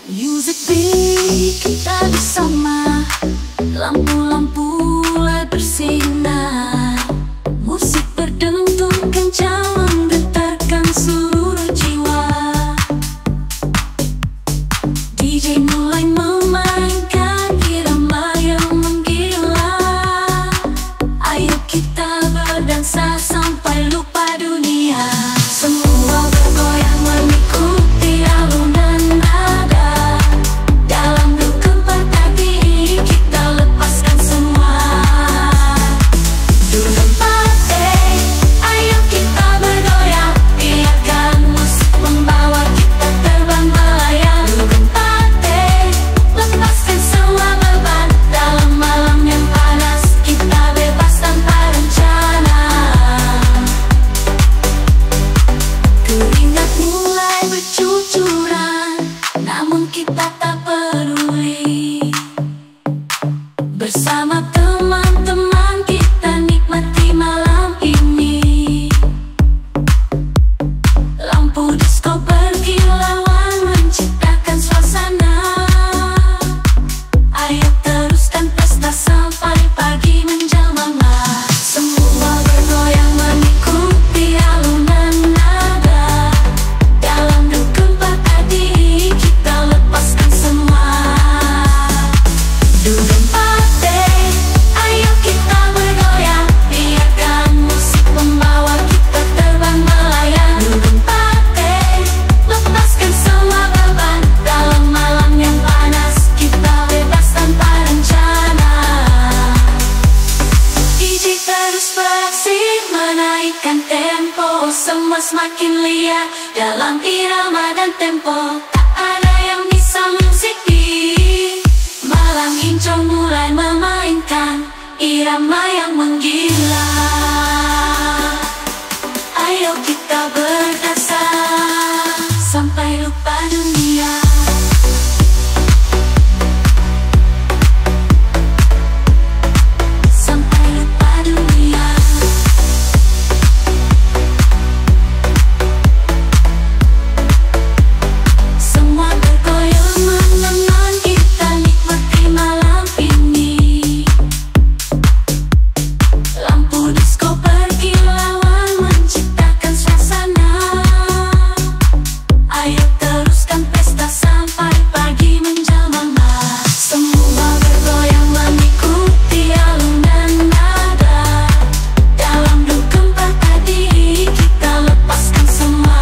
Music beat kita bersama, lampu-lampu mulai bersinar. Musik berdentum kencang menggetarkan seluruh jiwa. DJ mulai memainkan irama yang menggila. Ayo kita berdansa sampai lupa dunia. Semua bergoyang mengikuti alunan nada. Dalam berkembang tadi kita lepaskan semua. Duduk party, ayo kita bergoyang. Biarkan musik membawa kita terbang melayang. Duduk party, lepaskan semua beban. Dalam malam yang panas kita bebas tanpa rencana. Keringat mulai bercucuran, namun kita tak peduli. Bersama teman-teman kita nikmati malam ini. Lampu disco berkilauan menciptakan suasana. Ayo teruskan pesta sampai pagi menjelang. Semua bergoyang mengikuti alunan nada. Dalam berkembang tadi kita lepaskan semua. Duduk party, ayo kita bergoyang. Biarkan musik membawa kita terbang melayang. Duduk party, lepaskan semua beban. Dalam malam yang panas kita bebas tanpa rencana. DJ terus beraksi menaikkan tempo. Semua semakin liar dalam irama dan tempo. Tak ada yang bisa musiki. Malam Incong mulai memainkan irama yang menggila. Ayo kita berdansa sampai lupa dunia. Sampai lupa dunia. Semua bergoyang meneman kita nikmati malam ini. Lampu disco berkilauan menciptakan suasana. Ayo teruskan pesta sampai pagi menjelang. Semua bergoyang mengikuti alunan nada. Dalam berkembang tadi kita lepaskan semua.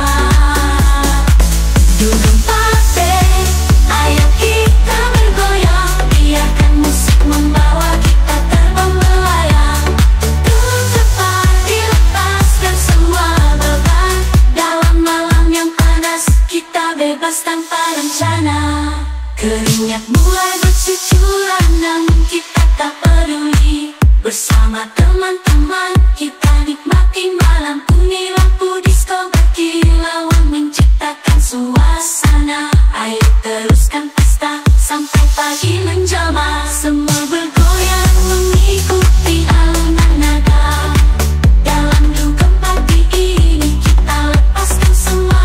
Duduk party, ayo kita bergoyang. Biarkan musik membawa kita terbang melayang. Duduk tepat dilepaskan semua beban. Dalam malam yang panas kita bebas tanpa rencana. Keringat mulai bercucuran namun kita tak peduli. Bersama teman-teman kita nikmati malam kuning. Lampu disco berkilauan menciptakan suasana. Ayo teruskan pesta sampai pagi menjelma. Semua bergoyang mengikuti alunan nada. Dalam dugem pagi ini kita lepaskan semua.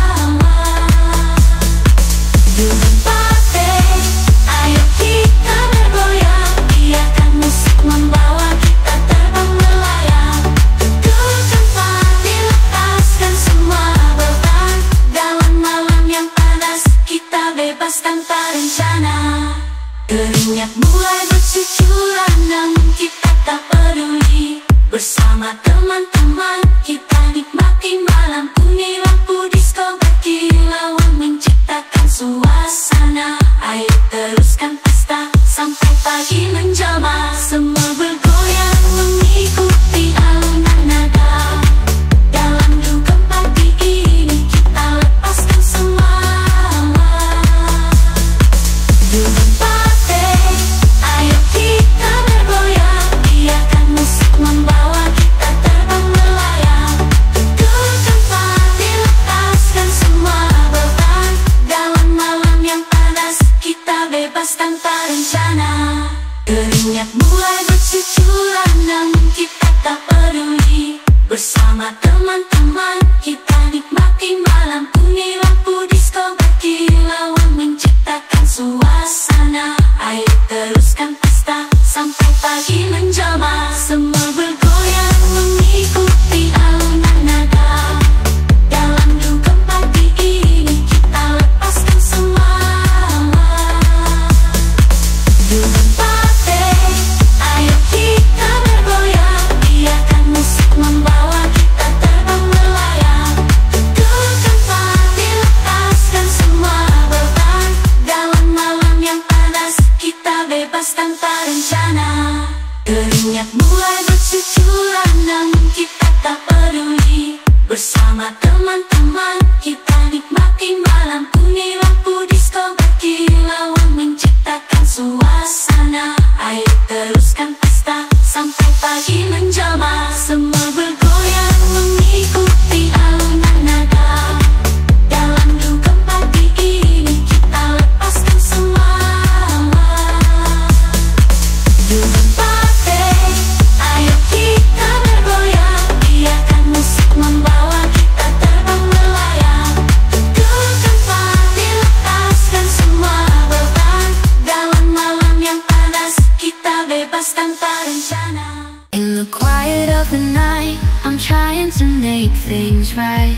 Duduk party, ayo kita bergoyang. Biarkan musik membawa kita terbang melayang. Duduk tempat dilepaskan semua beban. Dalam malam yang panas kita bebas tanpa rencana. Keringat mulai bercucuran namun kita tak peduli. Bersama teman-teman kita nikmati malam kuning. Lampu disco berkilauan menciptakan suasana. Ayo teruskan pesta sampai pagi menjelma. Semua bergoyang mengikuti alunan nada. Dalam dugem pagi ini kita lepaskan semua. Duduk party, ayo kita bergoyang. Biarkan musik membawa kita terbang melayang. Duduk tempat dilepaskan semua beban. Dalam malam yang panas kita bebas tanpa rencana. Keringat mulai bercucuran namun kita tak peduli. Bersama teman-teman kita nikmati malam kuning. Lampu disco berkilauan menciptakan pride.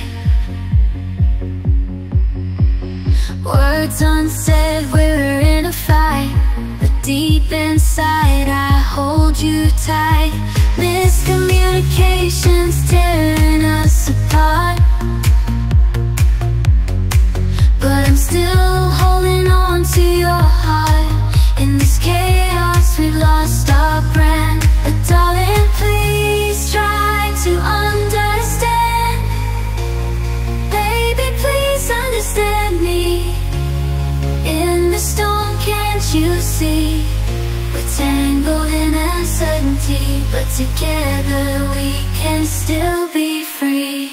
Words unsaid, we're in a fight, but deep inside I hold you tight. Miscommunications tearing us apart, but I'm still holding on to your heart. In this chaos we've lost our brand, but darling, please try to understand. Baby, please understand me. In the storm, can't you see? We're tangled in uncertainty, but together we can still be free.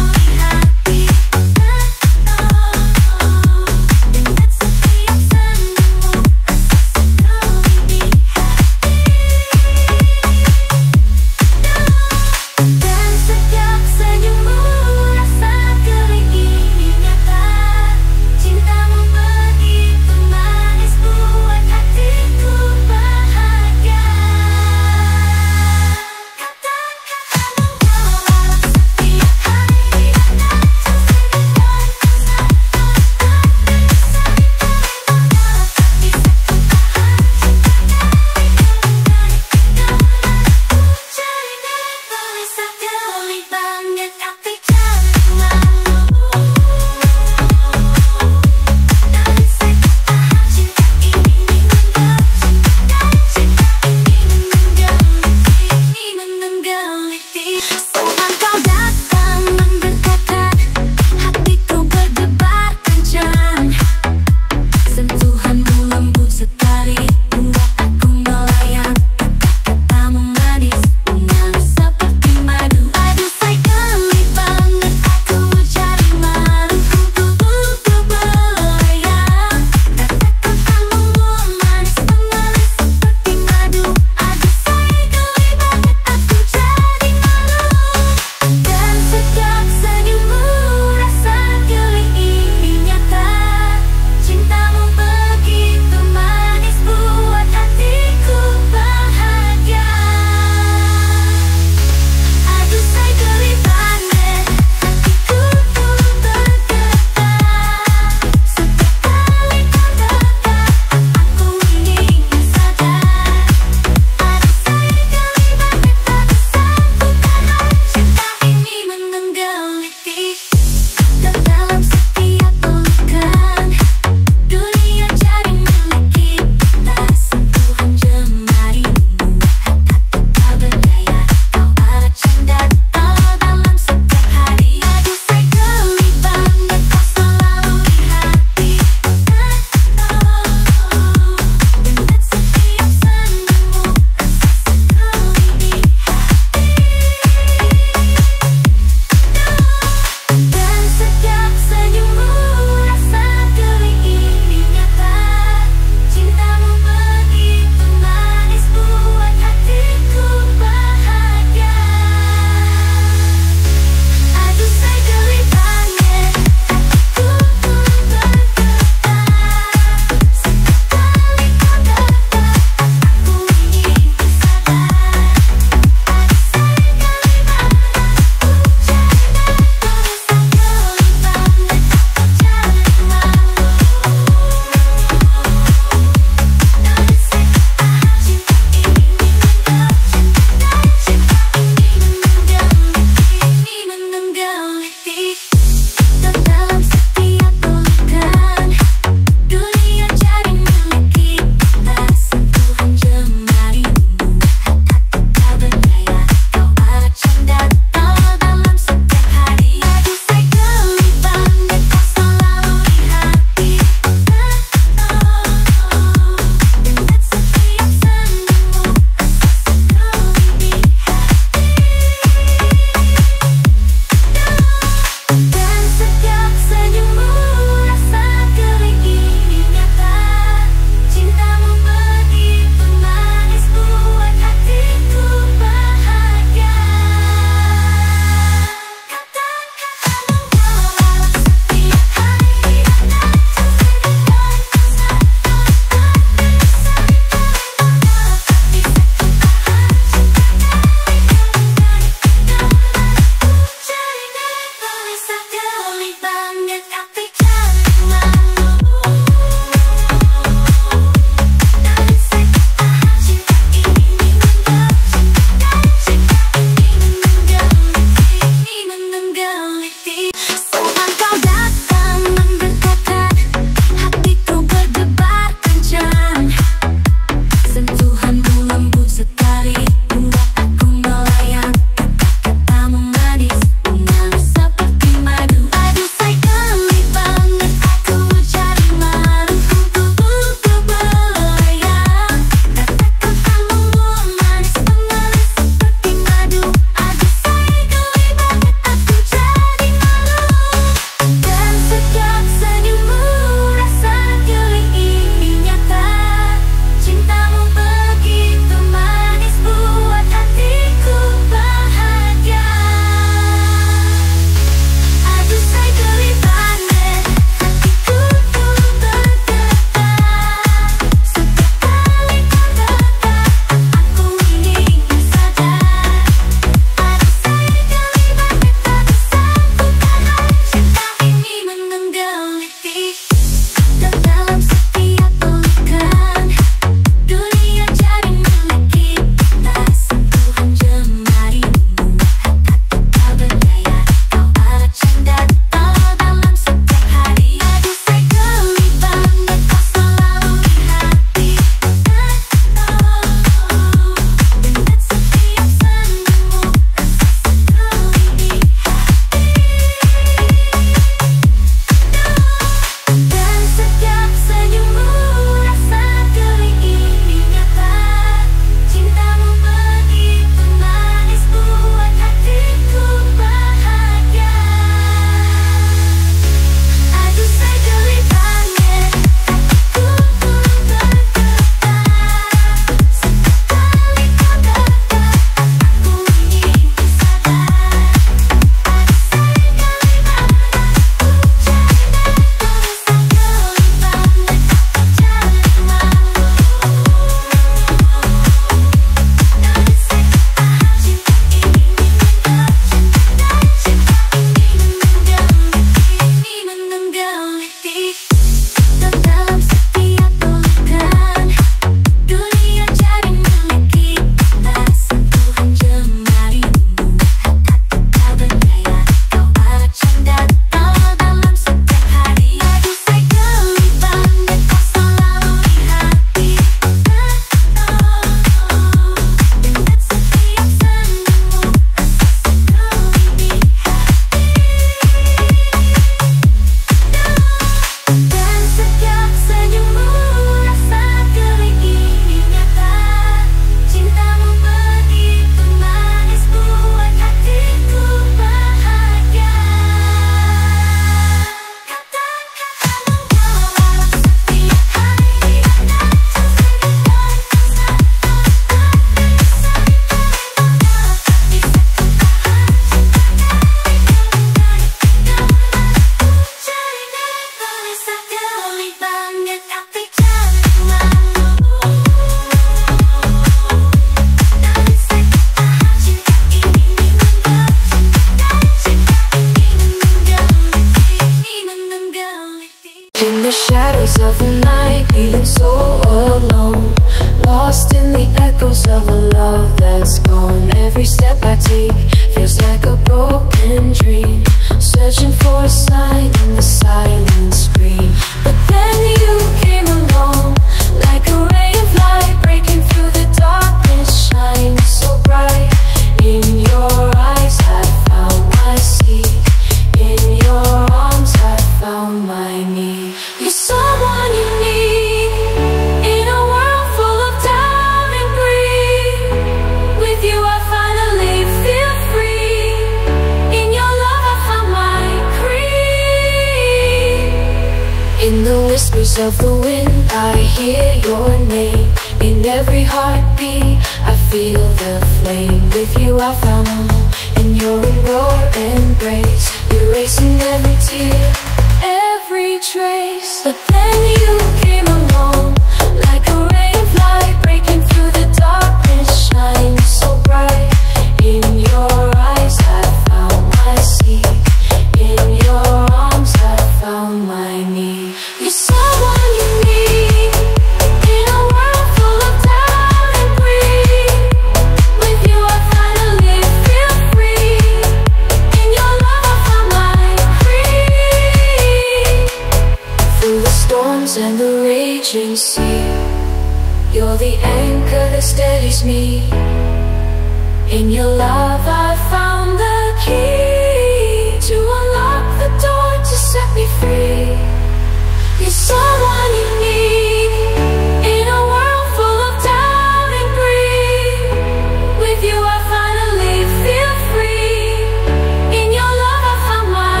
of the wind, I hear your name. In every heartbeat, I feel the flame. With you I found home, in your embrace, erasing every tear, every trace. But then you came along, like a ray of light breaking through the darkness, shine so bright. In your eyes I found my sea, in your arms I found my need. You're someone you need, in a world full of doubt and greed. With you I finally feel free, in your love I found my creed. Through the storms and the raging sea, you're the anchor that steadies me. In your love I found the key to unlock the door to set me free. You're someone you need, in a world full of doubt and greed. With you I finally feel free, in your love I found my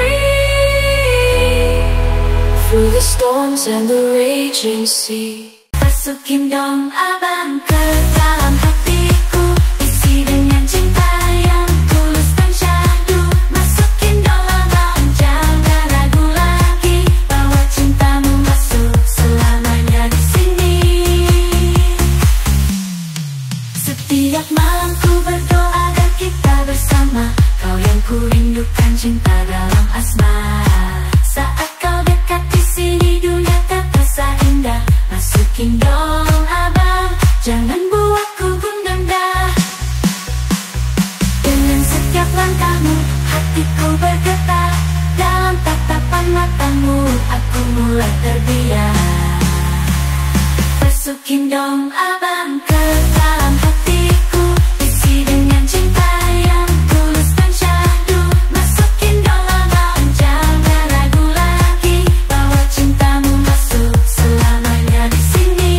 creed. Through the storms and the raging sea. Masukin dong abang ke dalam hatiku, isi dengan cinta yang tulus dan syahdu. Masukin dong abang, jangan ragu lagi, bawa cintamu masuk selamanya di sini. Setiap malam ku berdoa agar kita bersama, kau yang ku rindukan, cinta dalam asmara. Saat kau dekat di sini, dunia terasa indah. Masukin dong abang, jangan buatku gundah. Dengan setiap langkahmu, hatiku bergetar. Dalam tatapan matamu, aku mulai terbiar. Masukin dong abang ke dalam hatiku, isi dengan cinta yang tulus dan syahdu. Masukin dong abang, jangan ragu lagi, bawa cintamu masuk selamanya di sini.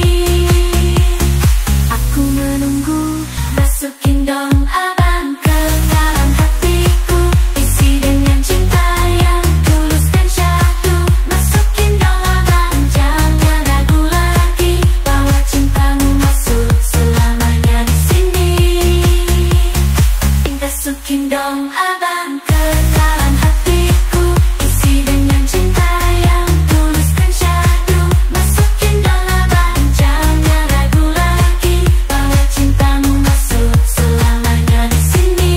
Aku menunggu. Masukin dong abang ke dalam hatiku, isi dengan cinta yang tulus dan syahdu. Masukin dong abang, jangan ragu lagi, bawa cintamu masuk selamanya di sini. Masukin dong abang ke dalam hatiku, isi dengan cinta yang tulus dan syahdu. Masukin dong abang, jangan ragu lagi, bawa cintamu masuk selamanya di sini.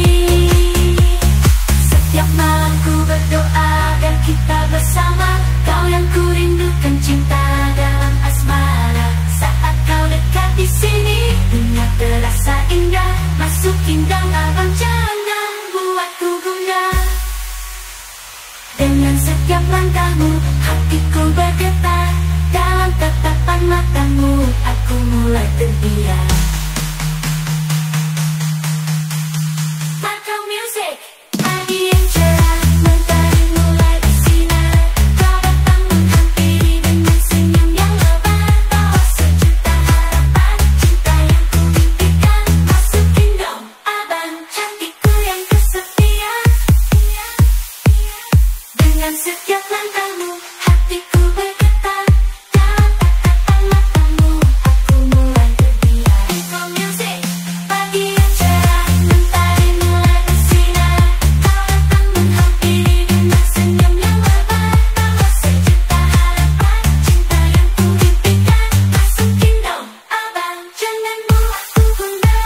Setiap malam ku berdoa agar kita bersama, kau yang ku rindukan, cinta dalam asmara. Saat kau dekat di sini, dunia terasa indah. Masukin dong abang, jangan buatku gundah. Dengan setiap langkahmu, hatiku bergetar. Dalam tatapan matamu, aku mulai terbiar. Makau Music, pagi yang cerah, mentari mulai bersinar. Kau datang menghampiri dengan senyum yang lebar, bawa sejuta harapan, cinta yang ku mimpikan. Masukin dong abang, hatiku yang kesepian. Dengan setiap langkahmu, hatiku bergetar. Dalam tatapan matamu, aku mulai terbiar. Makau Music, pagi yang cerah, mentari mulai bersinar. Kau datang menghampiri dengan senyum yang lebar, bawa sejuta harapan, cinta yang ku mimpikan. Masukin dong abang, jangan buatku gundah.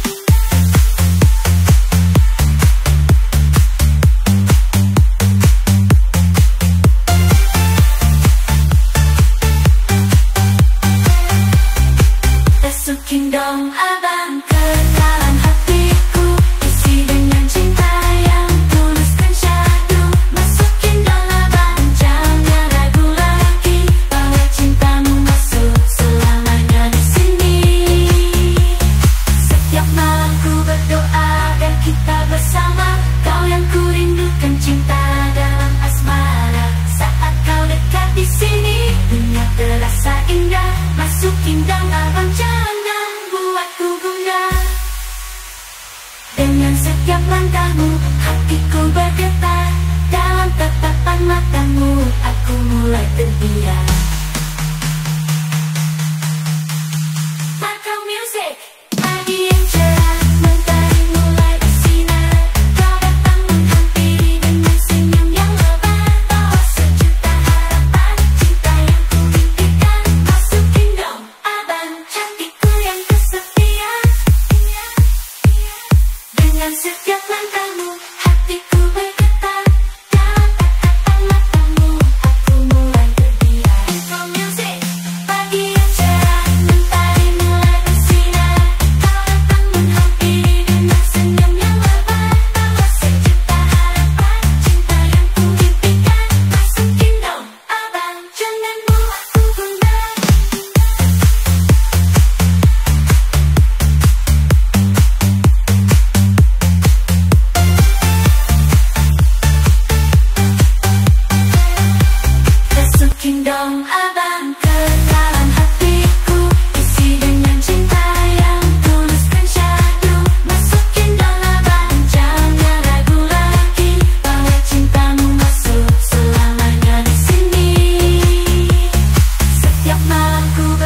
Masukin dong abang ke dalam hatiku, isi dengan cinta yang tulus dan syahdu. Masukin dong abang, jangan ragu lagi, bawa cintamu masuk selamanya di sini. Setiap malam ku berdoa agar kita bersama, kau yang ku rindukan, cinta dalam asmara. Saat kau dekat di sini, dunia terasa indah. Masukin dong abang, jangan buatku gundah. Dengan setiap langkahmu, hatiku bergetar. Dalam tatapan matamu, aku mulai terbiar.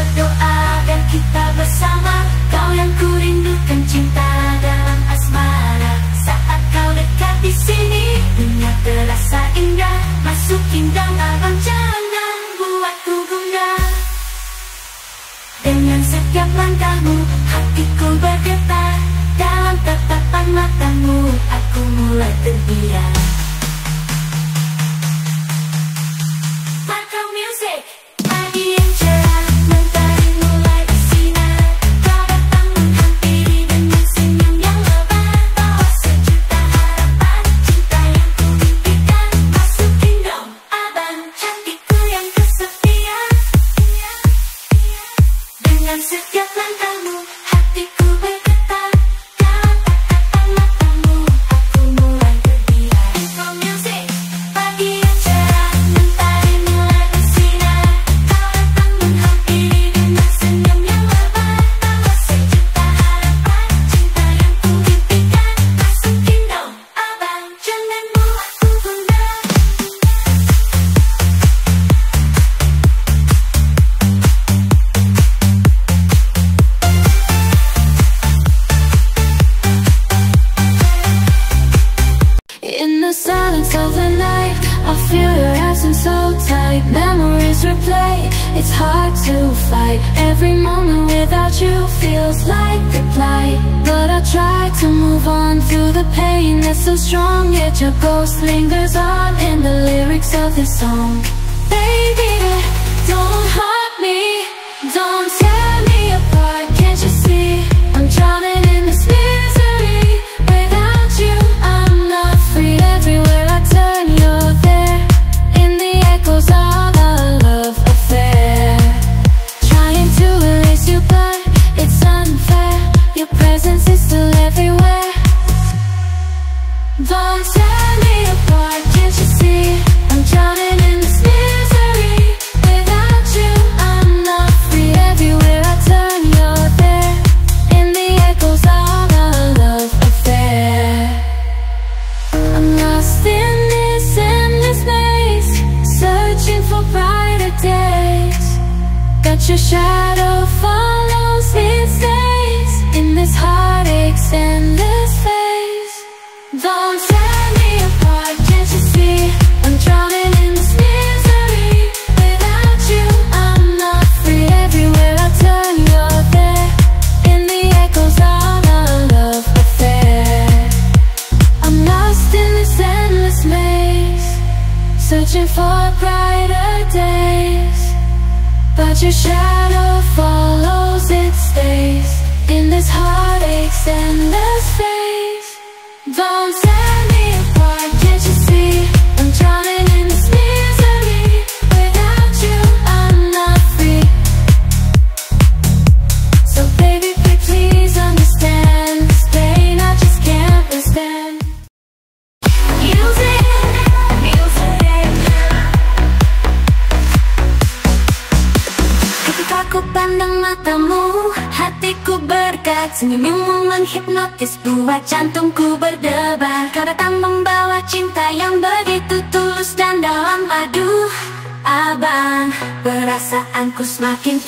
berdoa agar kita bersama. Kau yang ku rindukan, cinta dalam asmara. Saat kau dekat di sini, dunia terasa indah. Masuk indang abang, jangan buatku gundah. Dengan setiap langkahmu, hatiku bergetar. Dalam tatapan matamu, aku mulai terbiar. Macam music, pagi yang cerah, mentari mulai bersinar. Kau datang menghampiri dengan senyum yang lebar. Bawa sejuta harapan, cinta yang ku impikan. Masukin dong abang, hatiku yang kesepian. Dengan setiap langkahmu, hatiku bergetar. Dalam tatapan matamu, aku mulai terbiar. Info music, pagi yang cerah, mentari mulai bersinar. Kau datang menghampiri dengan senyum yang lebar. Bawa sejuta harapan, cinta yang ku impikan. Masukin dong abang, jangan buatku gundah. In the silence of the night, I feel your essence so tight. Memories replay, it's hard to fight. Every moment without you feels like a blight. But I try to move on through the pain that's so strong. Yet your ghost lingers on in the lyrics of this song. Baby, don't hurt me, don't tear me apart. Can't you see I'm drowning in this misery? Without you, I'm not free. Everywhere I turn, you're there, in the echoes of a love affair. Trying to erase you, but it's unfair. Your presence is still everywhere. Don't tear me apart, can't you see I'm drowning in this misery? Without you, I'm not free. Everywhere I turn, you're there, in the echoes of a love affair. I'm lost in this endless maze, searching for brighter days. But your shadow follows, it stays in this heartache's endless phase. Don't tear me apart, can't you see I'm drowning in this misery? Without you, I'm not free. Everywhere I turn, you're there, in the echoes of a love affair. I'm lost in this endless maze, searching for brighter days. But your shadow follows, it stays in this heartache's endless phase. Don't tear me apart, can't you see I'm drowning in this misery? Without you, I'm not free. So baby, please understand this pain I just can't withstand. Music, music. Ketika ku pandang matamu, hatiku bergerak. Senyummu menghipnotis, buat jantungku berdebar. Kau datang membawa cinta yang begitu tulus dan dalam. Aduh, abang, perasaanku semakin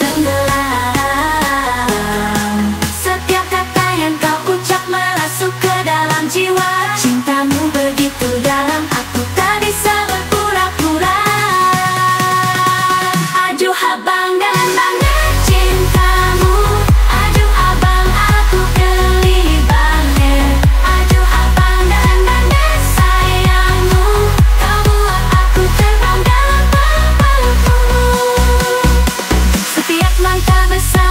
tenggelam. Setiap kata yang kau ucap merasuk ke dalam jiwa. Cintamu begitu dalam, aku tak bisa berpura-pura. Aduh abang, dalam banget cintamu. Aduh abang, aku kelibannya. Aduh abang, dalam banget sayangmu. Kau buat aku terbang dalam pelukmu. Setiap langkah besar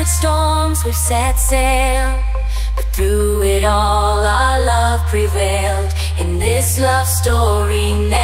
weathered storms, we've set sail, but through it all our love prevailed. In this love story